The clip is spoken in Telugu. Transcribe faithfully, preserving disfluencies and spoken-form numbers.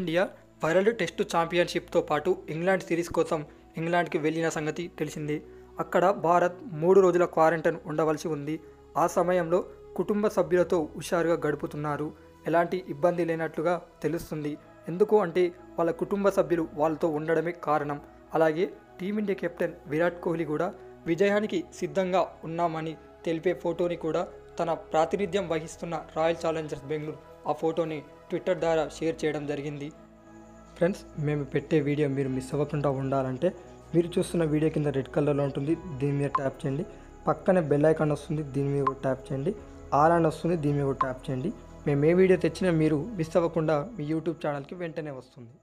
టీమిండియా వరల్డ్ టెస్ట్ ఛాంపియన్షిప్తో పాటు ఇంగ్లాండ్ సిరీస్ కోసం ఇంగ్లాండ్కి వెళ్ళిన సంగతి తెలిసిందే. అక్కడ భారత్ మూడు రోజుల క్వారంటైన్ ఉండవలసి ఉంది. ఆ సమయంలో కుటుంబ సభ్యులతో హుషారుగా గడుపుతున్నారు. ఎలాంటి ఇబ్బంది లేనట్లుగా తెలుస్తుంది. ఎందుకు అంటే వాళ్ళ కుటుంబ సభ్యులు వాళ్ళతో ఉండడమే కారణం. అలాగే టీమిండియా కెప్టెన్ విరాట్ కోహ్లీ కూడా విజయానికి సిద్ధంగా ఉన్నామని తెలిపే ఫోటోని కూడా తన ప్రాతినిధ్యం వహిస్తున్న రాయల్ ఛాలెంజర్స్ బెంగళూరు ఆ ఫోటోని ట్విట్టర్ ద్వారా షేర్ చేయడం జరిగింది. ఫ్రెండ్స్, మేము పెట్టే వీడియో మీరు మిస్ అవ్వకుండా ఉండాలంటే మీరు చూస్తున్న వీడియో కింద రెడ్ కలర్లో ఉంటుంది, దీని మీద ట్యాప్ చేయండి. పక్కనే బెల్ ఐకాన్ వస్తుంది, దీని మీద కూడా ట్యాప్ చేయండి. ఆల్ అని వస్తుంది, దీని మీద కూడా ట్యాప్ చేయండి. మేము ఏ వీడియో తెచ్చినా మీరు మిస్ అవ్వకుండా మీ యూట్యూబ్ ఛానల్కి వెంటనే వస్తుంది.